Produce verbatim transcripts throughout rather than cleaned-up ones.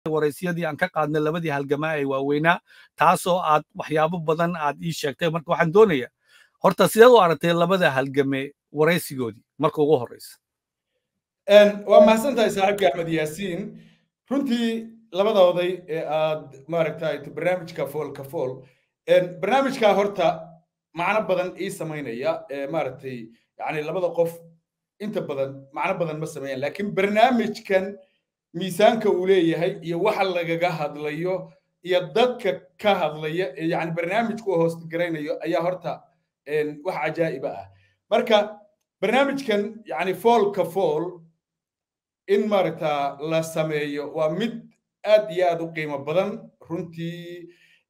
waraysyadii aan ka qaadnay labadii halgamaa ee waaweynaa taasoo aad waxyaabo badan aad ii sheegtay marka waxaan doonayaa horta sidaad u aragtay labada halgame waraysigoodii marka ugu horeysa waa mahadsantahay saaxiibkii axmed yaasiin runtii labada oday ee aad maaragtay barnaamijka foolka fool barnaamijka horta macno badan ii samaynaya maaragtay yani labada qof inta badan macno badan ma sameeyaan laakiin barnaamijkan miisaanka uu leeyahay iyo waxa lagaga hadlayo iyo dadka ka hadlaya yani barnaamijku hoos garaynayo ayaa horta wax cajaa'ib ah marka barnaamijkan yani foolka fool in maaragta la sameeyo waa mid aad iyo aad u qiimo badan runtii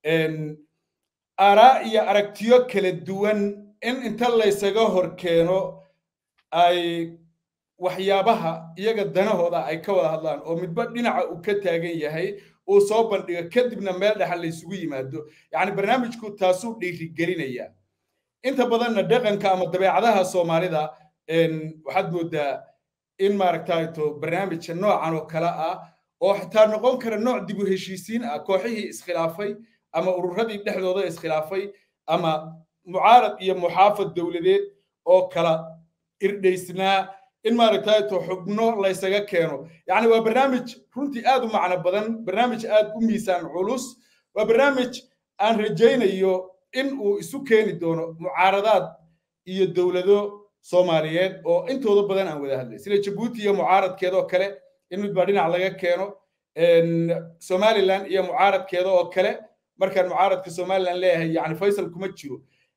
aaraa iyo aragtiyo kala duwan in inta laysaga hor keeno ay waxyaabaha iyaga danahooda ay ka wada hadlaan oo midba dhinaca uu ka taagan yahay uu soo bandhigo kadibna meel dhexa la isugu yimaado yani barnaamijku taasuu dhiirigelinaya inta badanna dhaqanka ama dabeecadaha soomaalida waxaad moodaa in maaragtayto barnaamijka noocan oo kale ah oo xitaa noqon kara nooc dib u heshiisiin ah kooxihii iskhilaafay ama ururadii dhexdooda iskhilaafay ama mucaarad iyo muxaafad dowladeed oo kala irdhaysnaa in maaragtayto xubno laysaga keeno yani waa barnaamij runtii aad u macno badan barnaamij aad u miisaan culus waa barnaamij aan rajaynayo in uu isu keeni doono mucaaradaad iyo dowlado soomaaliyeed oo intooda badan aan wada hadlay sida jabuuti iyo mucaaradkeeda oo kale in midba dhinac laga keeno somaliland iyo mucaaradkeeda oo kale markaan mucaaradka somaliland leeyahay yani faysal kuma jiro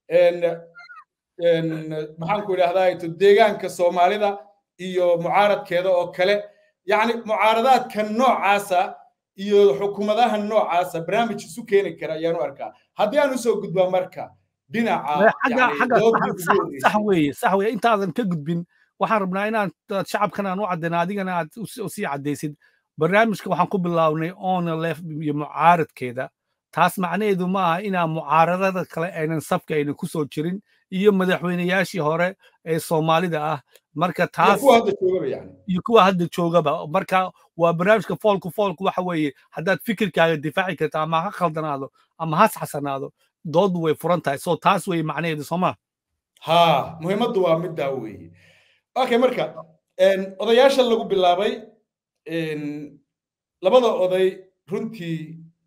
maxaan ku idhahdaa deegaanka soomaalida iyo mucaaradkeeda oo kale yani mucaaradaadka noocaasa iyo xukuumadaha noocaasa barnaamij isu keeni kara ayaan u arkaa haddii aan usoo gudbaa marka sax weeye sax weeye intaadan ka gudbin waxaan rabnaa inaan shacabkan aan u caddayna adigana aad usii caddaysid barnaamijka waxaan ku bilownay onlef iyo mucaaradkeeda taas macnaheedu ma aha inaan mucaaradada kale aynan safka aynan ku soo jirin iyo madaxweynayaashii hore ee soomaalida ah marka taas iyo kuwa hadda joogaba marka waa barnaamijka foolku foolku waxa weeye haddaad fikirkaaga difaaci karta ama ha khaldanaado ama has xasanaado doodu way furan tahay so taas weeye macnaheedu sooma ha muhiimaddu waa middaa weeye okay marka odayaasha lagu bilaabay labada oday runtii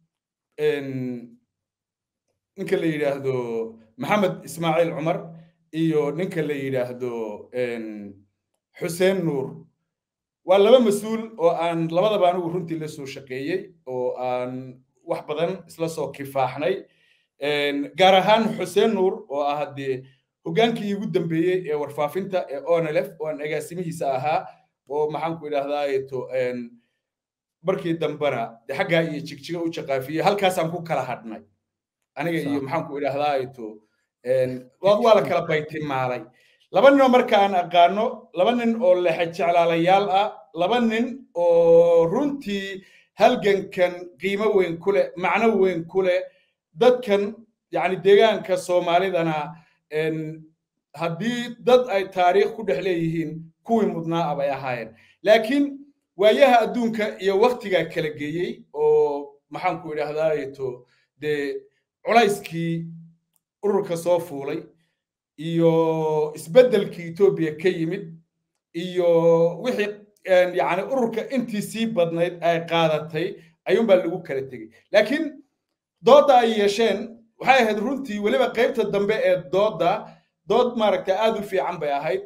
ninka la yidhaahdo maxamed ismaaciil cumar iyo ninka la yidhaahdo xuseen nuur waa laba mas-uul oo aan labadaba anigu runtii la soo shaqeeyey oo aan wax badan isla soo kifaaxnay gaar ahaan xuseen nuur oo ah haddee hoggaankii ugu dambeeyey ee warfaafinta ee onlf oo aan agaasimihiisa ahaa oo maxaan ku idhahdaato markii dambena de xaggaa iyo jigjiga u jaqaafiyey halkaasaan ku kala hadhnay aniga iyo maxaan ku idhahdaato waa la kala baytimaalay laba nin oo marka aan aqaano laba nin oo lexe jeclaalayaal ah laba nin oo runtii halgankan qiimo weyn ku leh macno weyn ku leh dadkan yani deegaanka soomaalidana haddii dad ay taariikh ku dhex leeyihiin kuwii mudnaa abay ahaayeen laakiin waayaha adduunka iyo waktigaa kala geeyey oo maxaan ku idhahdaato dee culayskii ururka soo fuulay iyo isbeddelkii etoobiya ka yimid iyo wixii yani ururka intii sii badnayd ay qaadatay ayuunbaa lagu kala tegey laakiin doodda ay yeesheen waxay ahayd runtii weliba qaybta dambe ee doodda dood maaragta aad u fiican bay ahayd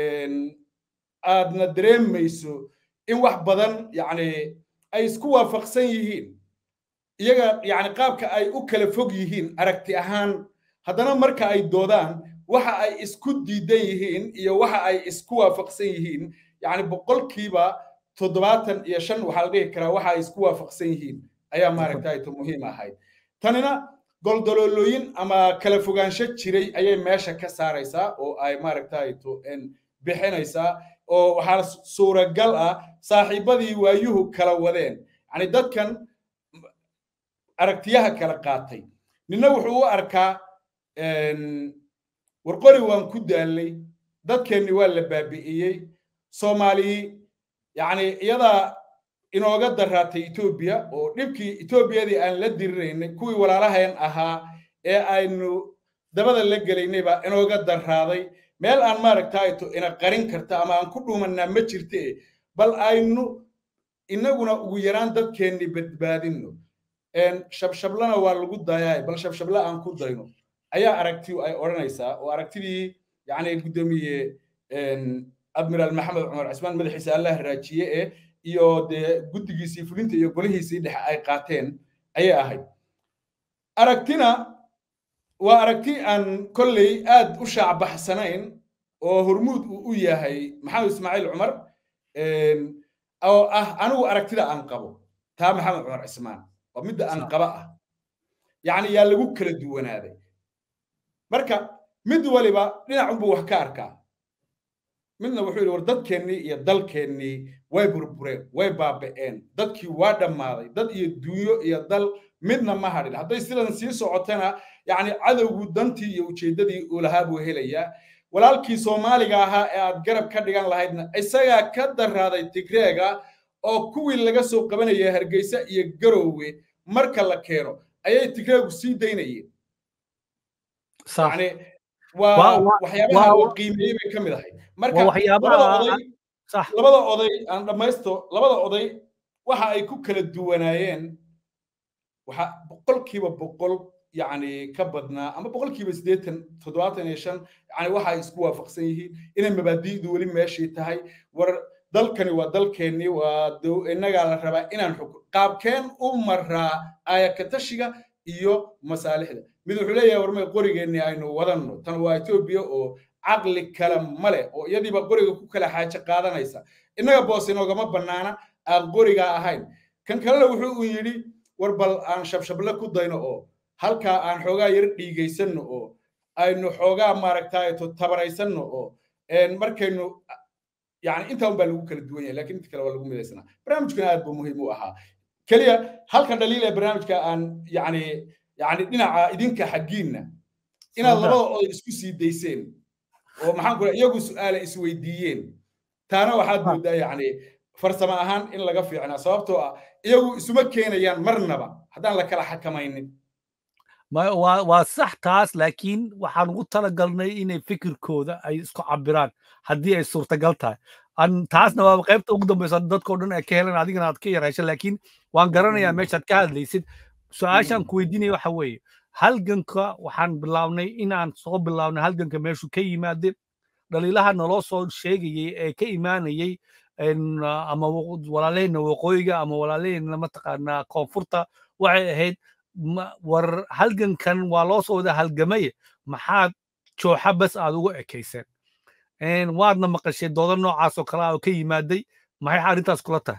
aadna dareemayso in wax badan yani ay isku waafaqsan yihiin iyaga yani qaabka ay u kala fog yihiin aragti ahaan haddana marka ay doodaan waxa ay isku diidan yihiin iyo waxa ay isku waafaqsan yihiin yani boqolkiiba toddobaatan iyo shan waxaa la dhihi karaa waxa ay isku waafaqsan yihiin ayaa maaragtayto muhiim ahayd tanina goldaloolooyin ama kala fogaansho jiray ayay meesha ka saaraysaa oo ay maaragtayto bixinaysaa oo waxaa suuragal ah saaxiibadii waayuhu kala wadeen yani dadkan aragtiyaha kala qaatay nina wuxuu u arkaa warqori waan ku daalnay dadkeenni waa la baabi'iyey soomaali yani iyadaa inooga daraatay Ethiopia oo dhibkii Ethiopiyadii aan la diriraynay kuwii walaalahayn ahaa ee aynu dabada la gelaynay baa inooga daraaday meel aan maaragtay to ina qarin karta ama aan ku dhuumanaa ma jirtee bal aynu inaguna ugu yaraan dadkeenni badbaadino een shabshablana waa lagu daayay bal shabshabla aan ku dayno ayaa aragti ay oranaysaa oo aragtidii yani gudoomiye een admiral maxamed cumar cismaan madaxiisa allah raajiye ee iyo de guddigiisii fulinta iyo golihiisii dhexe ay qaateen ayay ahayd aragtina waa aragti aan kolley aad u shaac baxsanayn oo hormuud u yahay maxamed ismaaciil cumar een oo ah anigu aragtida aan qabo taa maxamed cumar cismaan oo midda aan qaba ah yani yaa lagu kala duwanaaday marka mid waliba dhinac buu wax ka arkaa midna wuxuu yidhi war dadkeennii iyo dalkeennii way burbureen way baaba'een dadkii waa dhammaaday dad iyo dunyo iyo dal midna ma hadhin hadday sidan sii socotana yani cadowgu dantii iyo ujeeddadii uu lahaa buu helayaa walaalkii soomaaliga ahaa ee aad garab ka dhigan lahaydna isagaa ka daraaday tigreega oo kuwii laga soo qabanayay hargeysa iyo garoowe marka la keeno ayay tigreegu sii daynayeen يعني waxyaabaha qiimeeyay bay kamid ahay marka labada oday sax labada oday aan dhamaysto labada oday waxa ay ku kala duwanaayeen waxa boqolkiiba boqol yani ka badnaa ama boqolkiiba siddeetan toddobaatan iyo shan yani waxa ay isku waafaqsan yihiin inay mabaadi'du wali meeshii tahay war dalkani waa dalkeenni waa inaga la rabaa inaan xukun qaabkeen u maraa ayaka tashiga iyo masaalixda mid wuxuu leeyahay warmay qorigeennii aynu wadanno tan waa Ethiopia oo caqli kala male oo iyadiiba qoriga ku kala xaaje qaadanaysa innaga boos inoogama bannaana aan qoriga ahayn kan kalena wuxuu u yidhi war bal aan shabshabla ku dayno oo halkaa aan xoogaa yar dhiigaysanno oo aynu xoogaa maaragtay to tabaraysanno oo markaynu yani inta un baa lagu kala duwan yahay laakiin inta kale waa lagu midaysanaa barnaamijkuna aad buu muhiim u ahaa keliya halka dhaliil ee barnaamijka aan yani يعني دينا إدينك حقينا إن الله يسكو سيديسين ومحن كل يجو سؤال إسويديين تانا واحد بدا يعني فرسما أهان إن لقى يعني صابته يجو سمكين يعني مرنبا هذا لك على حكمين ما وصح تاس لكن وحنقول ترى قلنا إن فكر كودا أي إسكو عبران هدي أي صورة قلتها أن تاس نواب قيبت أقدم بصدق كودنا كهلنا هذيك ناتكي رئيس لكن وان قرنا يا مش هتكهل ليسد سؤاشان كويديني waxa weeye halganka waxaan bilawnay inaan soo bilawnay halganka meeshu ka yimaade dhaliilaha naloo soo sheegayay ee ka imaanayay ama walaaleyna waqooyiga ama walaaleyna mataqaanaa koonfurta waxay ahayd war halgankan waa loo soo wada halgamay maxaad jooxa bas aad ugu ekeyseen een waadna maqashay doodo noocaas oo kala oo ka yimaaday maxay arrintaas kula tahay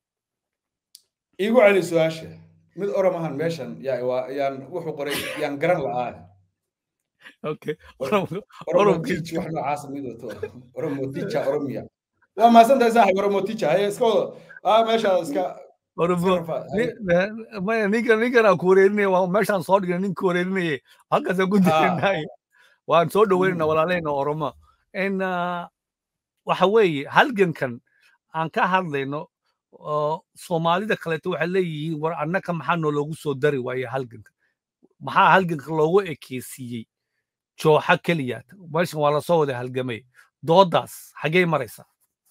igu celi su'aasha mid oramahan meeshan yaa waa yaan wuxuu qoray yaan garan la'aan okay oromoticha wax noocaas mid wato oromoticha oromia waa ma san tahay saaxiib oromoticha hay iska wada ah meesha iska oromo ma ninka ninka aan ku wareerinay waa meeshan soo dhignay ninka wareerinay halkaas aan ku dirinay waan soo dhaweynaa walaaleyna oromo in waxa weeye halgankan aan ka hadlayno Soomaalida kaleeto waxay leeyihiin war annaka maxaa loogu soo dari waayay halganka maxaa halganka loogu ekeysiyay jooxa kaliya meeshan waa la soo wada halgamay doodaas xagee maraysa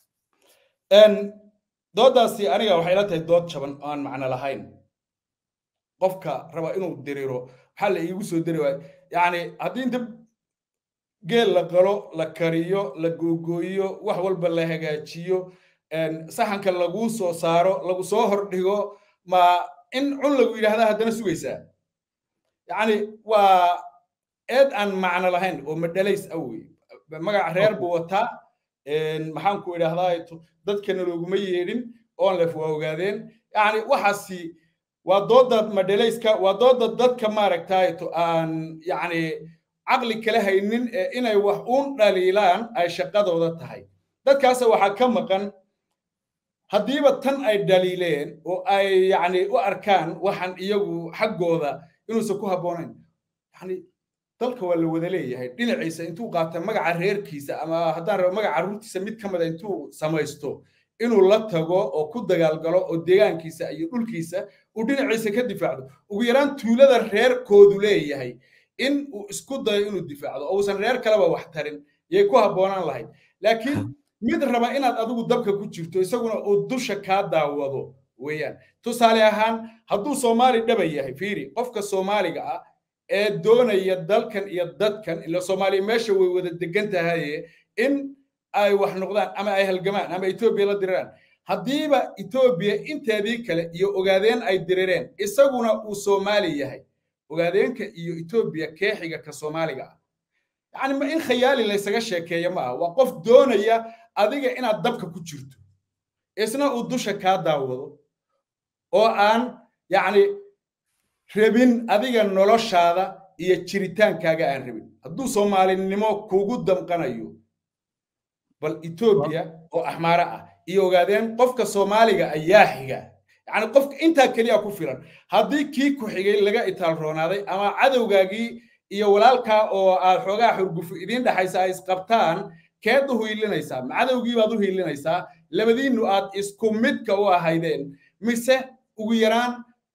een doodaasi aniga waxay la tahay dood jaban aan macna lahayn qofka raba inuu diriro waxa la iigu soo dari waay yani haddii inta geel la qalo la kariyo la googooyo wax walba la hagaajiyo saxanka lagu soo saaro lagu soo hordhigo ma in cun lagu yiraahdo hadana sugaysaa yani waa eed aan macna lahayn oo madalays awey magac reer buu wataa een maxaan ku yiraahdaa dadkana looguma yeedhin oo la fogaadeen yani waxaasi waa dooda madalayska waa dooda dadka maaragtay to aan yani aqli kala haynin inay wax uun dhaliilaan ay shaqadooda tahay dadkaas waxa ka maqan haddiiba tan ay dhaliileen oo ay yani u arkaan waxan iyagu xaggooda inuusan ku habboonayn yani dalka waa la wada leeyahay dhinaciisa intuu qaata magaca reerkiisa ama haddaan rabo magaca carruurtiisa mid ka mid a intuu samaysto inuu la tago oo ku dagaalgalo oo deegaankiisa iyo dhulkiisa uu dhinaciisa ka difaacdo ugu yaraan tuulada reerkoodu leeyahay in uu isku dayo inuu difaacdo oo uusan reer kaleba wax tarin yay ku habboonaan lahayd laakiin mid raba inaad adigu dabka ku jirto isaguna uu dusha kaa daawado weeyaan tusaale ahaan hadduu soomaali dhaba yahay fiiri qofka soomaaliga ah ee doonaya dalkan iyo dadkan ila soomaaliya meesha way wada degan tahay in ay wax noqdaan ama ay halgamaan ama Ethiopia la diraan hadiiba Ethiopia inteedii kale iyo ogaadeen ay dirireen isaguna uu Soomaali yahay ogaadeenka iyo Ethiopia keexiga ka Soomaaliga yani ma in khiyaali la isaga sheekeeyo ma waa qof doonaya adiga inaad dabka ku jirto isna uu dusha ka daawado oo aan yani rabin adiga noloshaada iyo jiritaankaaga aan rabin hadduu Soomaalinimo kuugu damqanayo bal Ethiopia oo ahmaara ah iyo ogaadeen qofka Soomaaliga ayaa xiga yani qofka inta kaliya ku filan hadii kii ku xigay laga itaal roonaaday ama cadawgaagii iyo walaalka oo aad xogaa xurgufu idin dhaxaysa ay isqabtaan keed u hiilinaysa cadawgii baad u hiilinaysaa labadiinu aad isku midka u ahaydeen mise ugu yaraan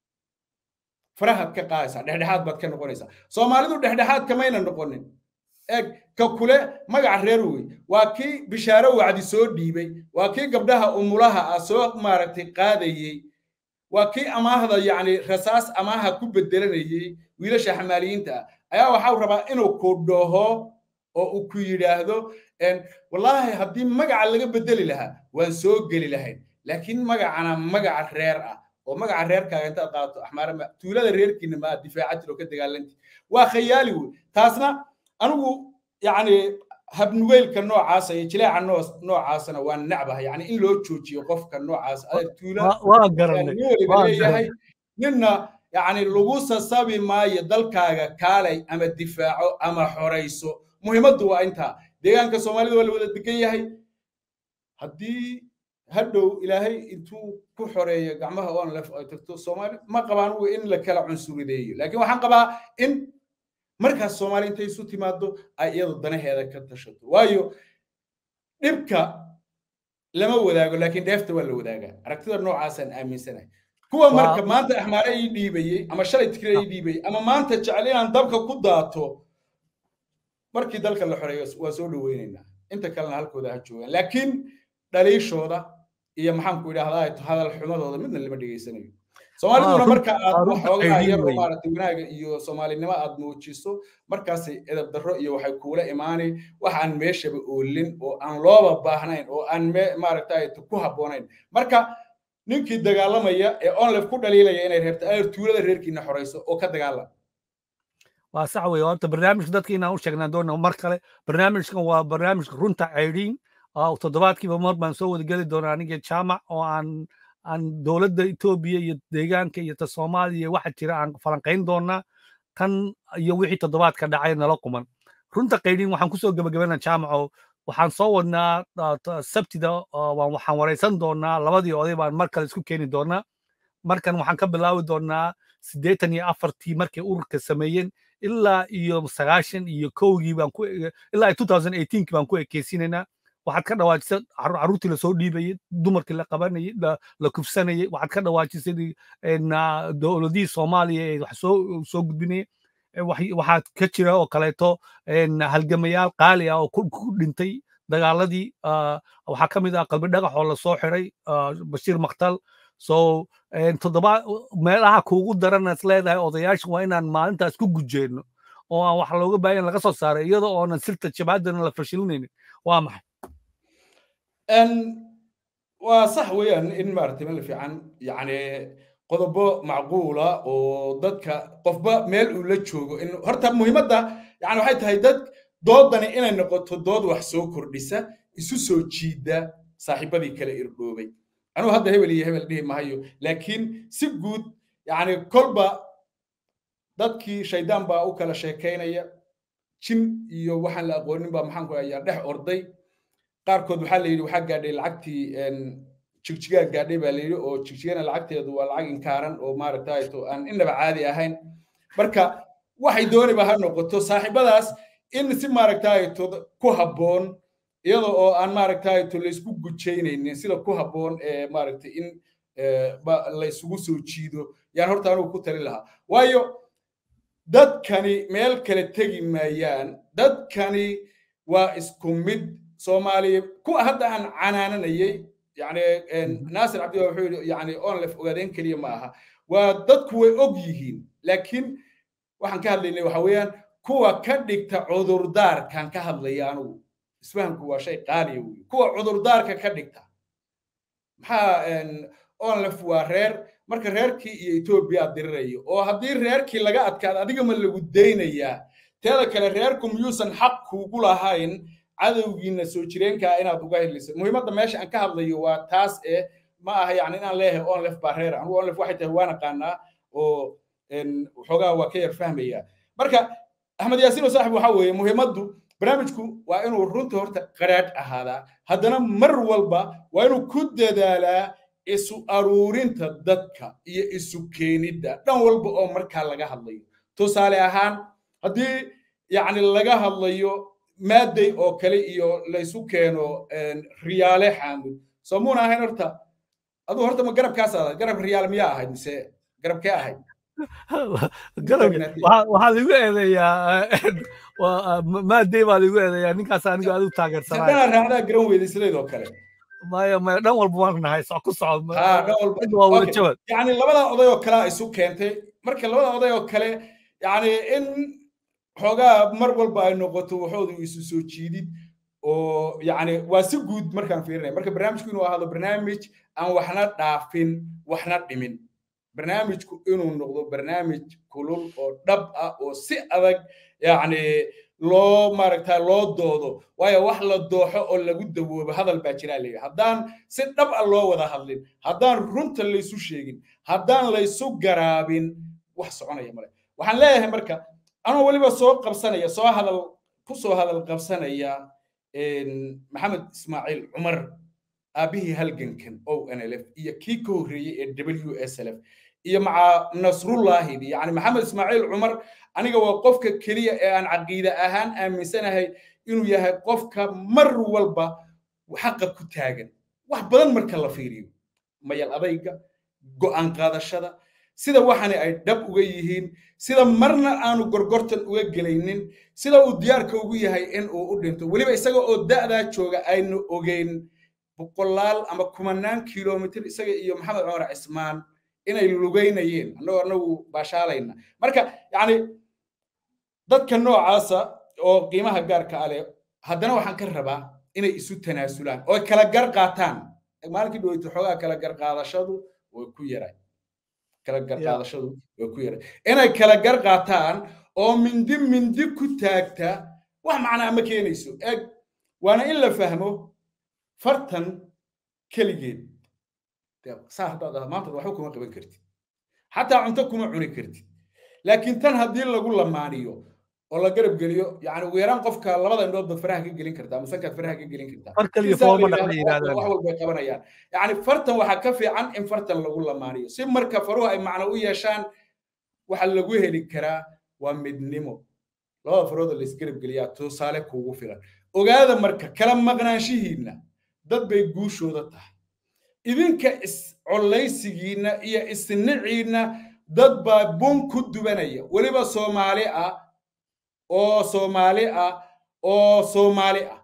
farahad ka qaaysa dhexdhexaad baad ka noqonaysaa Soomaalidu dhexdhexaad kamayna noqonin eg ka kule magac reer wey waa kii bishaaro wacdi soo dhiibay waa kii gabdhaha umulaha ah soo maaragtay qaadayay waa kii amaahda yani rasaas amaaha ku bedelanayay wiilasha xamaaliyiinta ayaa waxa uu rabaa inuu ku dhaho oo uu ku yiraahdo en wallahi hadii magaca laga bedeli lahaa waan soo gali lahayn laakiin magacana magac reer ah oo magaca reerkaaga inta qaato ahmaar tuulada reerkiina ma difaacad loo ka dagaalanti waa khiyaali wey taasna anigu yani habnugeelka noocaas ay jilaaca noocaasna waa nacbaha yani in loo joojiyo qofka noocaas aad tuulada waa garanay ninna yani lagu sasabi maayo dalkaaga kaalay ama difaaco ama xoreyso muhiimadu waa inta deegaanka Soomaalida waa la wada degan yahay hadii hadhow ilaahay intuu ku xoreeyo gacmaha oo la tagto Soomaali ma qabaan in la kala cunsurideeyo laakiin waxaan qabaa in markaas Soomaali intay isu timaado ay iyadu danaheeda ka tashato waayo dhibka lama wadaago laakiin dheefta waa la wadaagaa aragtida noocaas aan aaminsanahay kuwa marka maanta ahmaare ay dhiibayay ama shalay tikray ay dhiibay ama maanta jecel inaan dabka ku daato markii dalka la xoreeyo waa soo dhaweynayna inta kalena halkooda ha joogan laakiin dhaliishooda iyo maxaan ku yiraahdaa hadal xumadooda midna lama dhigeysanayo Soomaaliduna marka aad waxoogaa yar oo maaragtay wanaaga iyo Soomaalinimo aad muujiso markaas edab darro iyo waxay kuula imaanay waxaan meeshaba oolin oo aan looba baahnayn oo aan maaragtay ku habboonayn marka ninkii dagaalamaya ee online ku dhaliilaya inay reerta ay tuulada reerkiina xoreyso oo ka dagaalama waa sax weey oo barnaamijka dadkiina u sheegnaa doona mar kale barnaamijkan waa barnaamijka runta ceydin oo toddobaadkiiba mar baan soo wada gali doonaa aniga jaamac oo aan aan dawladda Ethiopia iyo deegaanka iyo ta Soomaaliya waxa jira aan falanqeyn doonaa tan iyo wixii toddobaadka dhacay nala kuman runta qeydin waxaan ku soo gabagabeynaa jaamaco waxaan soo wadnaa sabtida waxaan wareysan doonaa labadii oday baan mar kale isku keeni doonaa markan waxaan ka bilaabi doonaa siddeetan iyo afartii markay ururka sameeyeen ilaa iyo sagaashan iyo kowgii baan ku ilaa two thousand eighteen baan ku ekeysiinaynaa waxaad ka dhawaajisay caruurtii la soo dhiibayay dumarkii la qabanayay la kufsanayay waxaad ka dhawaajisay dowladihii Soomaaliya ee wax soo soo gudbinayay waxaad ka jira oo kaleeto halgamayaal qaali ah oo ku dhintay dagaaladii waxaa ka mid ah qalbi dhagax oo la soo xiray Bashiir Maqtal so toddoba meelaha kuugu daran is leedahay odayaasha waa inaan maalintaas ku gujeeno oo aan wax looga baahan laga soo saaray iyadoo oonan sirta jabaadana la fashilinaynin waa maxay ان وصح ويان ان مارتي مل فيعن يعني قضبه معقوله وددك قفبه ميل او لا جوجو ان horta muhiimada yani waxay tahay dad doodani inay noqoto dood wax soo kordhisa isu soo jiida saaxiibadii kale irdhoobay anu hadda hebel iyo hebel dhii maayo laakiin si guud yani kolba dadkii shaydaan baa u kala sheekeynaya jin iyo waxaan la aqoonin baa maxaan ku ayaa dhex orday qaarkood waxa la yiri waxa gaadhay lacagtii een jigjiga gaadhay baa la yiri oo jigjigana lacagteedu waa lacag inkaaran oo maaragtay to aan inaba caadi ahayn marka waxay doonayba ha noqoto saaxiibadaas in si maaragtay to ku habboon iyada oo aan maaragtay to la isku gujaynaynin sida ku habboon ee maaragtay in la isugu soo jiido yaan horta anigu ku tali lahaa waayo dadkani meel kale tegi maayaan dadkani waa isku mid soomaaliya kuwa hadda aan canaananayay yani naasir cabdi wuxuu yidhi yani onlef ogaadeen keliya ma aha waa dadku way og yihiin laakiin waxaan ka hadlaynay waxa weeyaan kuwa ka dhigta cudurdaarkan ka hadlaya anigu isfahamku waa shay qaaliya wey kuwa cudurdaarka ka dhigta maxaa onlef waa reer marka reerkii iyo Ethiopia dirirayo oo haddii reerkii laga adkaado adiga ma lagu daynayaa teeda kale reerku miyuusan xaq kuugu lahayn cadowgiina soo jireenka inaad uga heliso muhiimadda meesha aan ka hadlayo waa taas ee ma aha yani inaan leeyahay onlef baa reer anigu onlef waxay tahay waan aqaanaa oo waxoogaa waa ka yar fahmaya marka axmed yaasiin oo saaxib waxa weeye muhiimaddu barnaamijku waa inuu runta horta qaraadh ahaadaa haddana mar walba waa inuu ku dadaalaa isu aruurinta dadka iyo isu keenidda dhan walba oo markaa laga hadlayo tusaale ahaan haddii yacni laga hadlayo maaday oo kale iyo la isu keeno riyaale xaamud soomuuna ahayn horta aduu horta ma garabkaas ahayd garab riyaal miyaa ahayd mise garabkee ahayd waxaa lagu eedeeyaa maaday baa lagu eedeeyaa ninkaas anigu aad u taageersanaa sidana raacdaa garan weyday sideedoo kale maya maya dhan walba waan nahay soc ku socod waa wada jabad yani labada oday oo kale isu keentay marka labada oday oo kale yani in xoogaa mar walba ay noqoto waxoodu isu soo jiidid oo yani waa si guud markaan fiirinay marka barnaamijku inuu ahaado barnaamij aan waxna dhaafin waxna dhimin barnaamijku inuu noqdo barnaamij kulul oo dhab ah oo si adag yani loo maaragtaa loo doodo waayo wax la dooxo oo lagu dawoobo hadal baa jira leeyahay haddaan si dhab ah loo wada hadlin haddaan runta laysu sheegin haddaan laysu garaabin wax soconaya male waxaan leeyahay marka anoo weliba soo qabsanaya soo hadal ku soo hadal qabsanaya maxamed ismaaciil cumar aabihii halgankan o n l f iyo kii ka horreeyey ee w s l f iyo maca nasrullaahidi yani maxamed ismaaciil cumar aniga waa qofka keliya ee aan caqiide ahaan aaminsanahay inuu yahay qofka mar walba xaqa ku taagan wax badan marka la fiiriyo mayal adayga go'aan qaadashada sida waxani ay dhab uga yihiin sida marna aanu gorgortan uga gelaynin sida uu diyaarka ugu yahay in uu u dhinto weliba isaga oo da'daa jooga aynu ogeyn boqolaal ama kumanaan kilomitir isaga iyo maxamed cumar cismaan inay lugaynayeen annagoo annagu baashaalayna marka yani dadka noocaasa oo qiimaha gaarka ale haddana waxaan ka rabaa inay isu tanaasulaan oo kala gar qaataan maalinkii dhaweyto xoogaa kala gar qaadashadu way ku yaray kala gar qaadashadu way ku yaray inay kala gar qaataan oo mindi mindi ku taagta wax macnaa ma keenayso eeg waana in la fahmo fartan keligeed saa haddaad ah maanta waxba kuma qaban kartid xataa cunto kuma cuni kartid laakiin tan haddii lagu lamaaniyo oo la garab geliyo yani ugu yaraan qofka labada indhood baad faraha ka gelin kartaa masankaad faraha ka gelin kartaa far kaliya foolma dhaqna yidhahdaan wax walbay qabanayaan yani fartan waxaa ka fiican in fartan lagu lamaaniyo si marka faruhu ay macno u yeeshaan waxa lagu heli karaa waa midnimo labada farood la isgarab geliyaa tusaale kuugu filan ogaada marka kala maqnaanshihiinna dad bay guushooda tahay idinka is colaysigiina iyo isniciina dad baa bun ku dubanaya weliba soomaali ah oo soomaali ah oo soomaali ah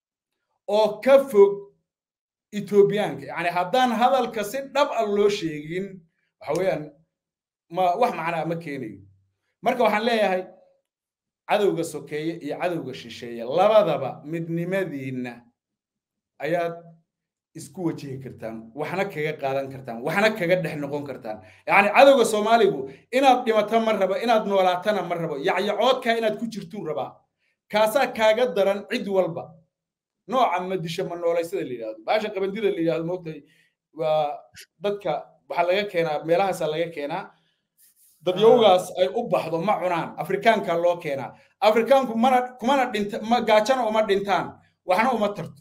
oo ka fog Ethiopiaanka yani haddaan hadalka si dhab ah loo sheegin waxa weeyaan ma wax macnaa ma keenayo marka waxaan leeyahay cadowga sokeeye iyo cadowga shisheeye labadaba midnimadiina ayaad isku wajihi kartaan waxna kaga qaadan kartaan waxna kaga dhex noqon kartaan yani cadowga Soomaaligu inaad dhimato ma rabo inaad noolaatana ma rabo yacyacoodka inaad ku jirto raba kaasa kaaga daran cid walba nooca ma disho ma nooleysada la yiraahdo baasha qabandida la yiraahdo moogtay waa dadka waxa laga keenaa meelahaas laga keenaa dad yowgaas ay u baxdo ma cunaan afrikaanka loo keenaa afrikaanku mana kumana dhinta ma gaajana uma dhintaan waxna uma tarto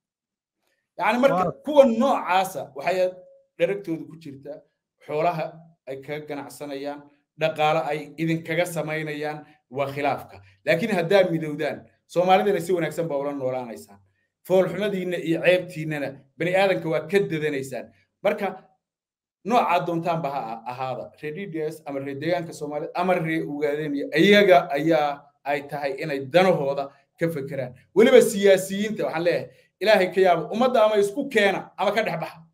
يعني marka kuwa noocaasa waxay dheregtoodu ku jirtaa xoolaha ay ka ganacsanayaan dhaqaale ay idin kaga sameynayaan waa khilaafka laakiin hadaa midowdaan Soomaalidana si wanaagsan baa ula noolaanaysan foolxumadiinna iyo ceebtiinnana bani aadanka waa ka dadanaysaan marka noocaa doontaanba ha ahaada reer d d s ama reer deegaanka soomaaliyed ama reer ugaadeenaya iyaga ayaa ay tahay inay danahooda ka fekeraan weliba siyaasiyiinta waxaan leeyahay ilaahay ka yaabo ummadda ama isku keena ama ka dhex baxa